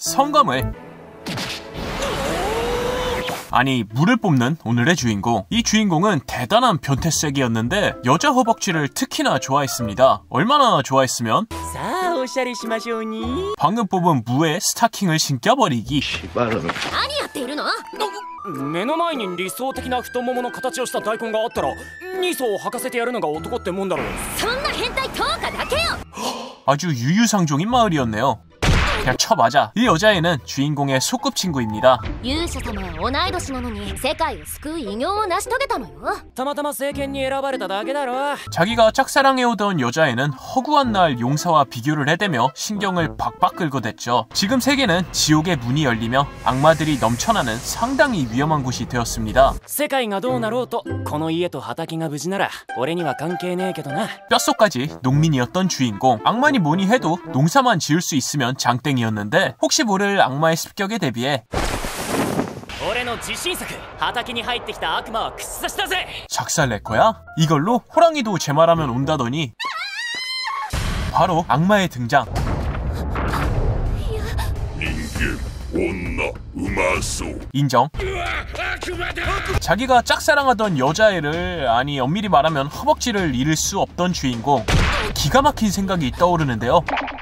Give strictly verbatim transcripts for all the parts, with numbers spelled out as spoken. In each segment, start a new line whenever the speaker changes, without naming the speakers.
성검을 아니 물을 뽑는 오늘의 주인공. 이 주인공은 대단한 변태색이었는데 여자 허벅지를 특히나 좋아했습니다. 얼마나 좋아했으면 방금 뽑은 무에 스타킹을 신겨버리기.
何やっているの？
目の前に理想的な太ももの形をした大根があったらに層履かせてやるのが男ってもんだろう。
そんな変態10日だけよ。
아주 유유상종인 마을이었네요. 그냥 쳐맞아. 이 여자애는 주인공의 소꿉친구입니다.
유샤様は同い年なのに世界を救う偉業を成し遂げたのよ。
たまたま政権に選ばれただけだろ。
자기가 짝사랑해오던 여자애는 허구한 날 용사와 비교를 해대며 신경을 박박 긁어댔죠. 지금 세계는 지옥의 문이 열리며 악마들이 넘쳐나는 상당히 위험한 곳이 되었습니다.
世界がどうなろうとこの家と畑が無事なら俺には関係ねえけどな。
뼛속까지 농민이었던 주인공. 악마니 뭐니 해도 농사만 지을 수 있으면 장땡 이었는데 혹시 모를 악마의 습격에 대비해 작살 낼 거야? 이걸로 호랑이도 제 말하면 온다더니 바로 악마의 등장. 인정. 자기가 짝사랑하던 여자애를, 아니 엄밀히 말하면 허벅지를 잃을 수 없던 주인공. 기가 막힌 생각이 떠오르는데요.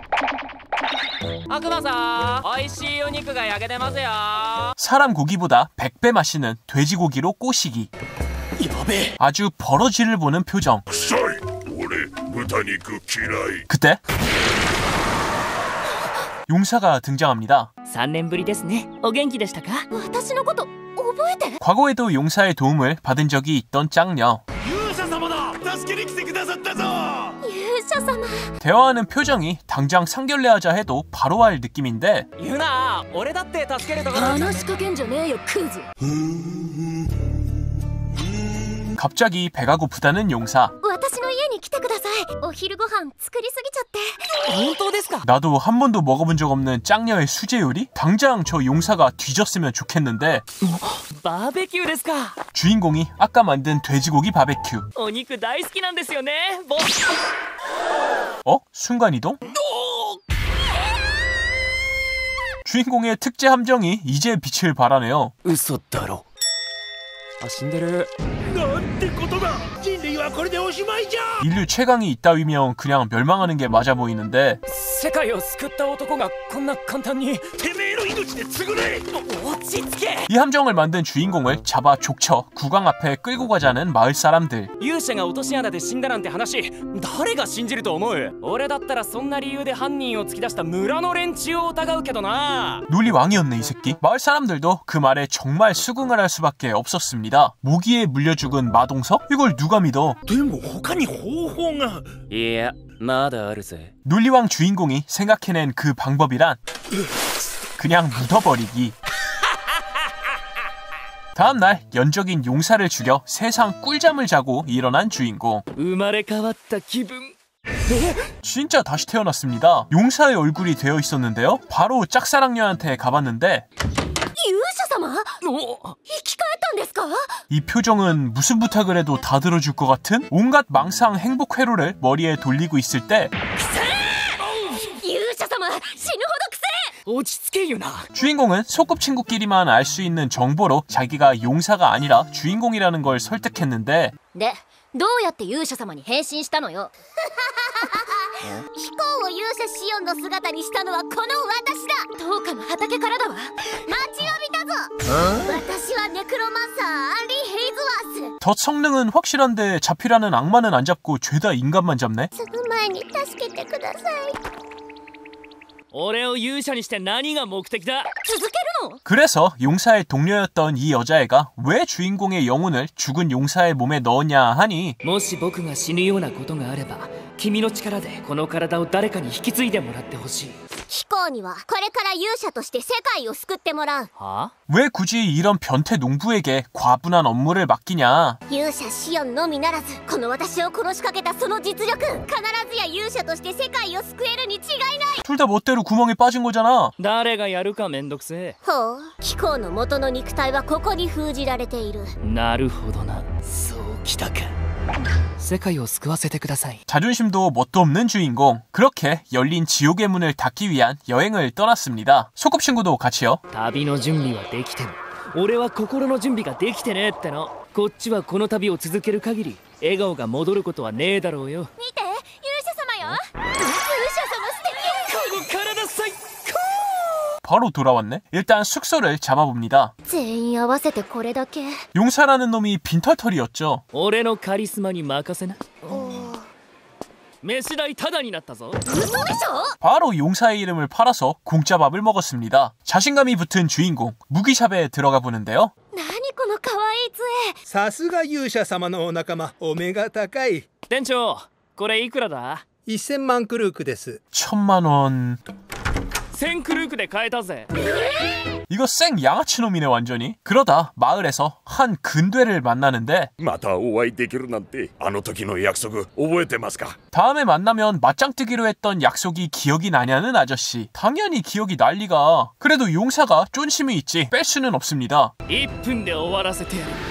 사람 고기보다 백 배 맛있는 돼지고기로 꼬시기. 아주 버러지를 보는 표정. 그때 용사가 등장합니다. 과거에도 용사의 도움을 받은 적이 있던 짱녀. 대화하는 표정이 당장 상견례하자 해도 바로 할 느낌인데 갑자기 배가 고프다는 용사. 나도 한 번도 먹어본 적 없는 짱녀의 수제 요리? 당장 저 용사가 뒤졌으면 좋겠는데
바베큐ですか?
주인공이 아까 만든 돼지고기 바베큐. 어? 순간이동? 주인공의 특제 함정이 이제 빛을 발하네요.
웃었다로. 아, 신데르.
인류 최강이 있다위면 그냥 멸망하는 게 맞아 보이는데 이 함정을 만든 주인공을 잡아 족쳐 국왕 앞에 끌고 가자는 마을 사람들. 논리 왕이었네 이 새끼. 마을 사람들도 그 말에 정말 수긍을 할 수밖에 없었습니다. 모기에 물려 죽은 마동석? 이걸 누가 믿어? 논리왕 주인공이 생각해낸 그 방법이란 그냥 묻어버리기. 다음날 연적인 용사를 죽여 세상 꿀잠을 자고 일어난 주인공. 진짜 다시 태어났습니다. 용사의 얼굴이 되어 있었는데요. 바로 짝사랑녀한테 가봤는데 이 표정은 무슨 부탁을 해도 다 들어줄 것 같은 온갖 망상 행복 회로를 머리에 돌리고 있을 때 주인공은 소꿉친구끼리만 알 수 있는 정보로 자기가 용사가 아니라 주인공이라는 걸 설득했는데
どうやって勇者様に変身したのよ。飛行を勇者シオンの姿にしたのはこの私だ。10日の畑からだわ。待ちわびたぞ。私はネクロマンサーアンリー・ヘイズワース。
덧 성능은 확실한데 잡히라는 악마는 안 잡고 죄다 인간만 잡네.
その前に助けてください。
그래서 용사의 동료였던 이 여자애가 왜 주인공의 영혼을 죽은 용사의 몸에 넣었냐 하니 왜 굳이 이런 변태 농부에게 과분한 업무를 맡기냐. 둘 다 멋대로 구멍에 빠진 거잖아.
誰がやるかめんどくせえ。
ほう、貴公の元の肉体はここに封じられている。
なるほどな。そうきたか。
世界を救わせてください.
자존심도 뭣도 없는 주인공. 그렇게 열린 지옥의 문을 닫기 위한 여행을 떠났습니다. 소꿉친구도 같이요.
旅の準備はできても俺は心の準備ができてねえっての。こっちはこの旅を続ける限り笑顔が戻ることはねえだろうよ。
見て、勇者様よ。勇者様素敵。
この体最高.
바로 돌아왔네. 일단 숙소를 잡아봅니다.
全員合わせてこれだけ.
용사라는 놈이 빈털털이었죠.
俺のカリスマに任せな. 飯代タダになったぞ.
바로 용사의 이름을 팔아서 공짜 밥을 먹었습니다. 자신감이 붙은 주인공 무기샵에 들어가 보는데요.
何この可愛い杖。
さすが勇者様のお仲間、お目が高い。
店長、これいくらだ？
せんまんクルークです。
천만 원.
せんクルークで買えたぜ.
이거 생 양아치 놈이네 완전히. 그러다 마을에서 한 근대를 만나는데
またお会いできるなんてあの時の約束覚えてますか?
다음에 만나면 맞짱 뜨기로 했던 약속이 기억이 나냐는 아저씨. 당연히 기억이 날 리가. 그래도 용사가 쫀심이 있지 뺄 수는 없습니다.
いっぷんで終わらせてやる.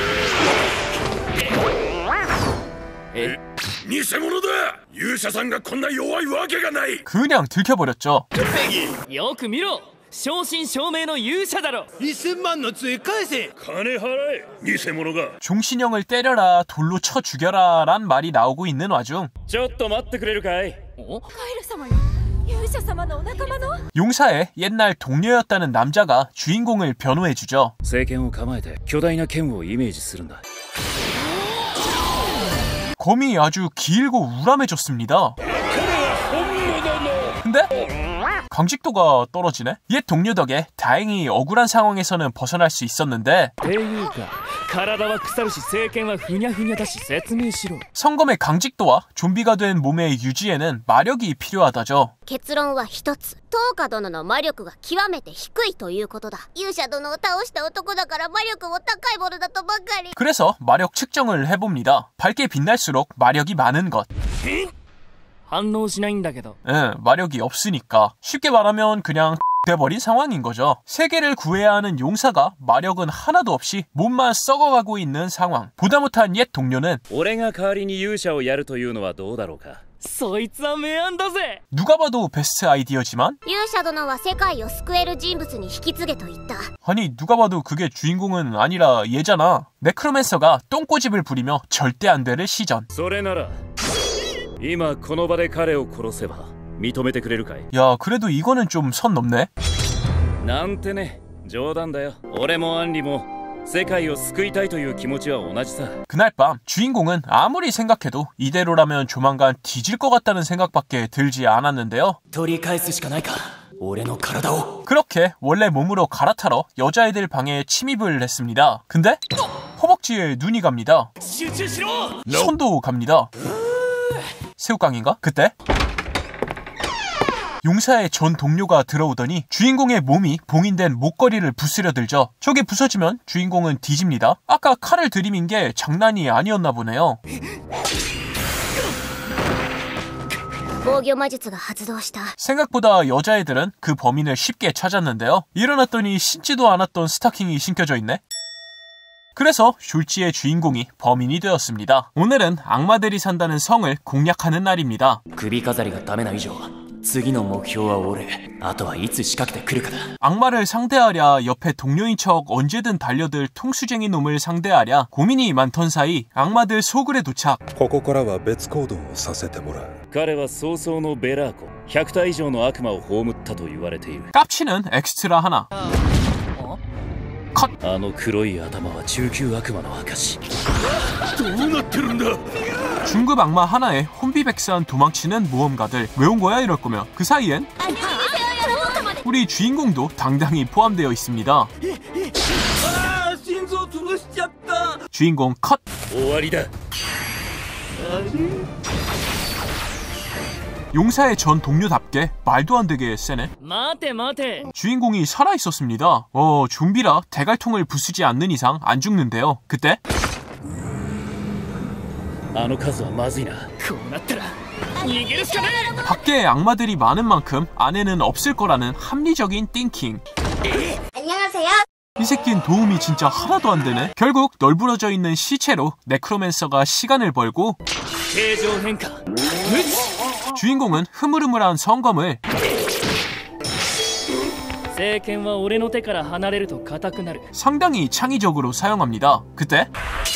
え、偽物だ! 勇者さんがこんな弱いわけがない!
그냥 들켜버렸죠.
よく見ろ! 正真正銘の勇者だろ.
せんまんの杖返せ!
金払え! 偽物が!
종신형을 때려라, 돌로 쳐 죽여라 란 말이 나오고 있는 와중
ちょっと待ってくれるかい?
어?
カエル様よ。勇者様のお仲間の?
용사의 옛날 동료였다는 남자가 주인공을 변호해주죠.
政権を構えて巨大な剣をイメージするんだ.
검이 아주 길고 우람해졌습니다. 근데 강직도가 떨어지네? 옛 동료 덕에 다행히 억울한 상황에서는 벗어날 수 있었는데
ていうか体は腐るし政権はふにゃふにゃだし説明しろ.
성검의 강직도와 좀비가 된 몸의 유지에는 마력이 필요하다죠.
結論は一つ。トーカ殿の魔力が極めて低いということだ。勇者殿を倒した男だから魔力も高いものだとばかり。
그래서 마력 측정을 해봅니다. 밝게 빛날수록 마력이 많은 것.
反応しないんだけど.
응, 마력이 없으니까. 쉽게 말하면 그냥 돼버린 상황인 거죠. 세계를 구해야 하는 용사가 마력은 하나도 없이 몸만 썩어가고 있는 상황. 보다 못한 옛 동료는
俺が代わりに勇者をやるというのはどうだろうか?
そいつは明暗だぜ.
누가 봐도 베스트 아이디어지만
勇者殿は世界を救える人物に引き継げと言った。
아니 누가 봐도 그게 주인공은 아니라 얘잖아. 네크로맨서가 똥꼬집을 부리며 절대 안 되를 시전.
それなら今この場で彼を殺せば認めてくれるかい?
야 그래도 이거는 좀 선 넘네.
なんてね、冗談だよ. 俺もアンリも世界を救いたいという気持ちは同じさ.
그날 밤 주인공은 아무리 생각해도 이대로라면 조만간 뒤질 것 같다는 생각밖에 들지 않았는데요.
取り返すしかないか. 俺の体を.
그렇게 원래 몸으로 갈아타러 여자애들 방에 침입을 했습니다. 근데 허벅지에 눈이 갑니다.
集中しろ.
손도 갑니다. 새우깡인가? 그때 용사의 전 동료가 들어오더니 주인공의 몸이 봉인된 목걸이를 부스려 들죠. 저게 부서지면 주인공은 뒤집니다. 아까 칼을 들이민 게 장난이 아니었나 보네요.
防御魔術が発動した。
생각보다 여자애들은 그 범인을 쉽게 찾았는데요. 일어났더니 신지도 않았던 스타킹이 신겨져 있네. 그래서 숄지의 주인공이 범인이 되었습니다. 오늘은 악마들이 산다는 성을 공략하는 날입니다.
首飾りがダメな以上次の目標は俺。あとはいつ仕掛けてくるかだ.
악마를 상대하랴 옆에 동료인 척 언제든 달려들 통수쟁이 놈을 상대하랴 고민이 많던 사이 악마들 소굴에 도착.
ここからは別行動をさせてもらう.
彼は早々のベラーコ、ひゃく体以上の悪魔を葬ったと言われている.
깝치는 엑스트라 하나. 컷.
あの黒い頭は中級悪魔の証.
どうなってるんだ?
중급 악마 하나에 혼비백산 도망치는 모험가들. 왜 온 거야 이럴 거면. 그 사이엔 우리 주인공도 당당히 포함되어 있습니다. 주인공 컷.
終わりだ.
용사의 전 동료답게 말도 안 되게 세네.
待て待て.
주인공이 살아있었습니다. 어, 좀비라 대갈통을 부수지 않는 이상 안 죽는데요. 그때
あの数はまずいな.
こうなったら逃げるしかねえ.
밖에 악마들이 많은 만큼 안에는 없을 거라는 합리적인 띵킹.
안녕하세요.
이 새끼는 도움이 진짜 하나도 안 되네. 결국 널브러져 있는 시체로 네크로맨서가 시간을 벌고 주인공은 흐물흐물한 성검을 상당히 창의적으로 사용합니다. 그때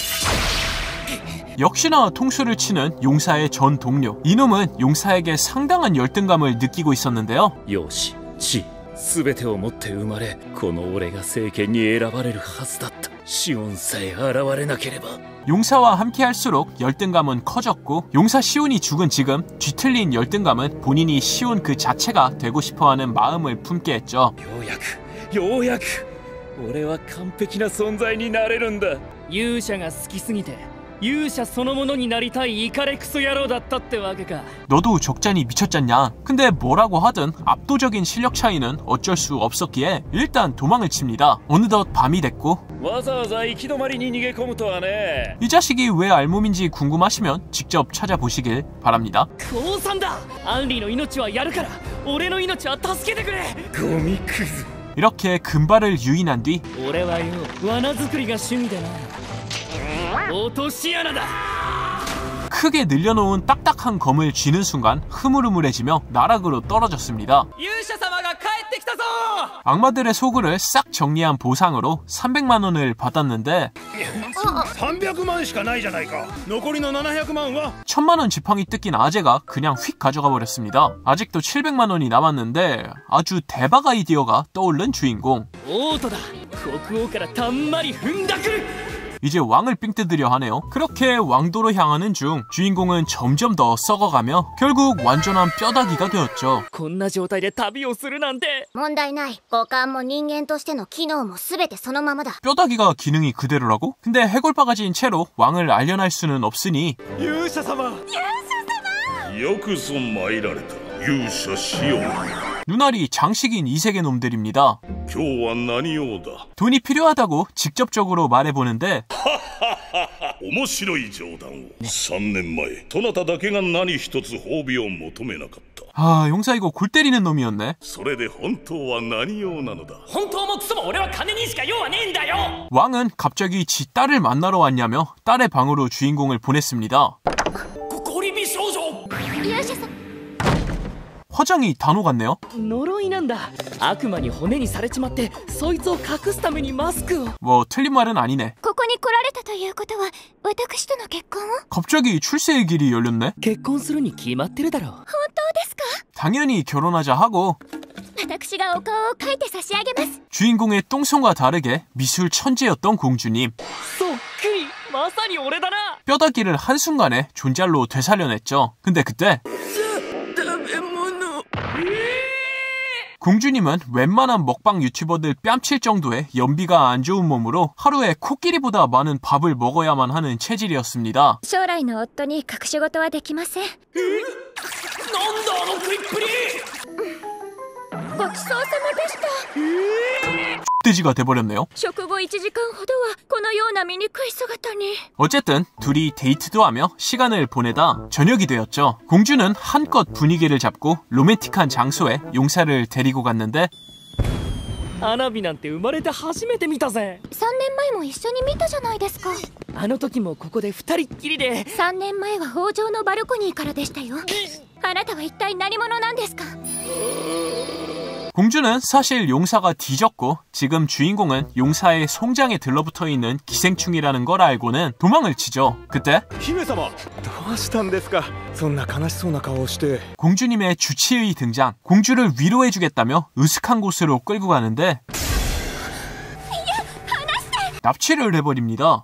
역시나 통수를 치는 용사의 전 동료. 이놈은 용사에게 상당한 열등감을 느끼고 있었는데요.
요시, 지, 全てをもって生まれ、この俺が政権に選ばれるはずだった。シオンさえ現れなければ。
용사와 함께 할수록 열등감은 커졌고 용사 시온이 죽은 지금 뒤틀린 열등감은 본인이 시온 그 자체가 되고 싶어하는 마음을 품게 했죠.
ようやく、ようやく俺は完璧な存在になれるんだ。
勇者が好きすぎて勇者そのものになりたいイカレクソ野郎だったってわけか。
너도 적잖이 미쳤잖냐. 근데 뭐라고 하든 압도적인 실력 차이는 어쩔 수 없었기에 일단 도망을 칩니다. 어느덧 밤이 됐고 이 자식이 왜 알몸인지 궁금하시면 직접 찾아보시길 바랍니다. 이렇게 금발을 유인한 뒤 크게 늘려놓은 딱딱한 검을 쥐는 순간 흐물흐물해지며 나락으로 떨어졌습니다. 악마들의 소굴을 싹 정리한 보상으로 삼백만 원을 받았는데 천만 원 지팡이 뜯긴 아재가 그냥 휙 가져가 버렸습니다. 아직도 칠백만 원이 남았는데 아주 대박 아이디어가 떠오른 주인공. 이제 왕을 삥 뜯으려 하네요. 그렇게 왕도로 향하는 중 주인공은 점점 더 썩어가며 결국 완전한 뼈다귀가 되었죠. 뼈다귀가 기능이 그대로라고? 근데 해골바가지인 채로 왕을 알려날 수는 없으니 눈알이 장식인 이세계 놈들입니다. 돈이 필요하다고 직접적으로 말해보는데 아, 용사 이거 골 때리는 놈이었네. 왕은 갑자기 지 딸을 만나러 왔냐며 딸의 방으로 주인공을 보냈습니다. 화장이 단호 같네요. 뭐 틀린 말은 아니네. 갑자기 출세의 길이 열렸네. 당연히 결혼하자 하고 주인공의 똥손과 다르게 미술 천재였던 공주님 뼈다귀를 한순간에 존잘로 되살려냈죠. 근데 그때 공주님은 웬만한 먹방 유튜버들 뺨칠 정도의 연비가 안 좋은 몸으로 하루에 코끼리보다 많은 밥을 먹어야만 하는 체질이었습니다. 돼지가 돼버렸네요. 어쨌든 둘이 데이트도 하며 시간을 보내다 저녁이 되었죠. 공주는 한껏 분위기를 잡고 로맨틱한 장소에 용사를 데리고 갔는데
あの時もここで二人っきりでさんねんまえは北条のバルコニーからでしたよ。あなたは一体何者なんですか?
공주는 사실 용사가 뒤졌고 지금 주인공은 용사의 송장에 들러붙어있는 기생충이라는 걸 알고는 도망을 치죠. 그때 공주님의 주치의 등장. 공주를 위로해주겠다며 으슥한 곳으로 끌고 가는데 납치를 해버립니다.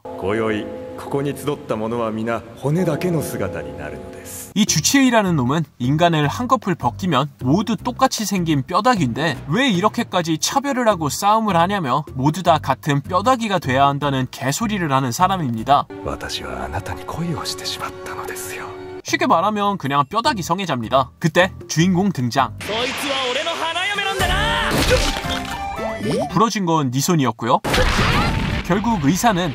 이 주치의라는 놈은 인간을 한꺼풀 벗기면 모두 똑같이 생긴 뼈다귀인데 왜 이렇게까지 차별을 하고 싸움을 하냐며 모두 다 같은 뼈다귀가 돼야 한다는 개소리를 하는 사람입니다. 쉽게 말하면 그냥 뼈다귀 성애자입니다. 그때 주인공 등장. 부러진 건 네 손이었고요. 결국 의사는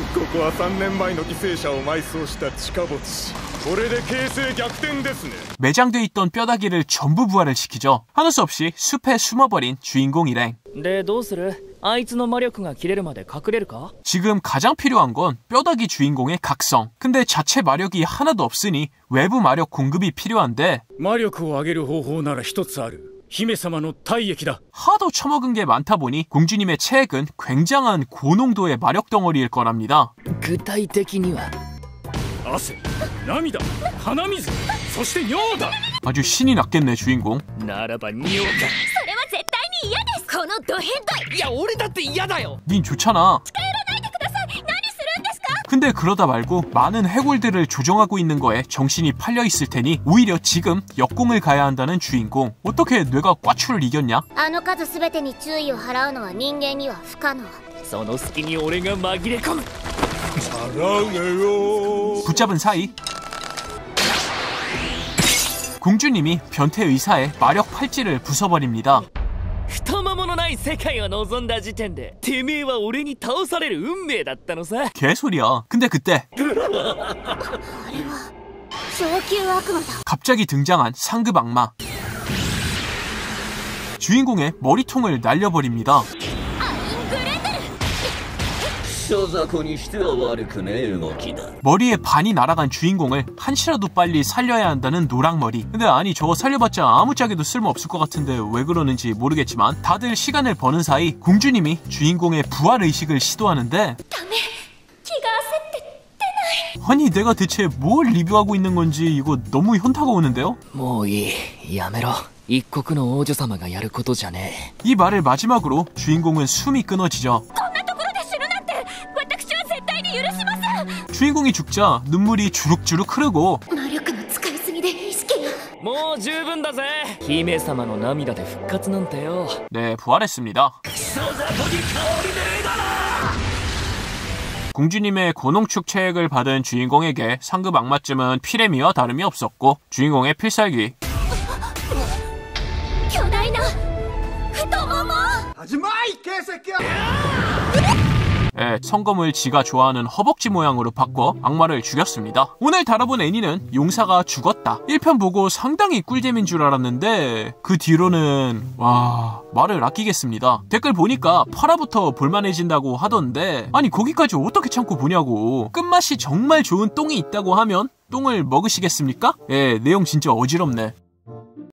매장돼 있던 뼈다귀를 전부 부활을 시키죠. 하는 수 없이 숲에 숨어버린 주인공 일행.
あいつの魔力が切れるまで隠れるか?
지금 가장 필요한 건 뼈다귀 주인공의 각성. 근데 자체 마력이 하나도 없으니 외부 마력 공급이 필요한데
魔力を上げる方法なら一つある。姫様の体液だ。
하도 처먹은 게 많다 보니 공주님의 체액은 굉장한 고농도의 마력 덩어리일 거랍니다.
具体的には
汗、涙、鼻水、そして尿だ。
아주 신이 났겠네 주인공.
ならば匂うか。
それは絶対に嫌です。このド変態。
いや俺だって嫌だよ。
닌 좋잖아.
近寄らないでください。何するんですか?
근데 그러다 말고 많은 해골들을 조종하고 있는 거에 정신이 팔려 있을 테니 오히려 지금 역공을 가야 한다는 주인공. 어떻게 뇌가 꽈추를 이겼냐?
あの数すべてに注意を払うのは人間には不可能。
その隙に俺が紛れ込む。
붙잡은 사이 공주님이 변태 의사의 마력 팔찌를 부숴버립니다.
太もものない世界を望んだ時点でてめえは俺に倒される運命だったのさ。
개소리야. 근데 그때
あれは上級悪魔だ。
갑자기 등장한 상급 악마. 주인공의 머리통을 날려버립니다. 머리에 반이 날아간 주인공을 한시라도 빨리 살려야 한다는 노랑머리. 근데 아니 저거 살려봤자 아무짝에도 쓸모없을 것 같은데 왜 그러는지 모르겠지만 다들 시간을 버는 사이 공주님이 주인공의 부활의식을 시도하는데 아니 내가 대체 뭘 리뷰하고 있는 건지 이거 너무 현타가 오는데요?
もういい。やめろ。一国の王女様がやることじゃねえ。
이 말을 마지막으로 주인공은 숨이 끊어지죠. 주인공이 죽자 눈물이 주룩주룩 흐르고
魔力の使いすぎで意識が。
もう十分だぜ。姫様の涙で復活なんてよ。
네 부활했습니다. 공주님의 고농축 체액을 받은 주인공에게 상급 악마쯤은 피레미와 다름이 없었고 주인공의 필살기
巨大な太もも。
예, 성검을 지가 좋아하는 허벅지 모양으로 바꿔 악마를 죽였습니다. 오늘 다뤄본 애니는 용사가 죽었다. 일 편 보고 상당히 꿀잼인 줄 알았는데 그 뒤로는 와 말을 아끼겠습니다. 댓글 보니까 팔화부터 볼만해진다고 하던데 아니 거기까지 어떻게 참고 보냐고. 끝맛이 정말 좋은 똥이 있다고 하면 똥을 먹으시겠습니까? 예, 내용 진짜 어지럽네.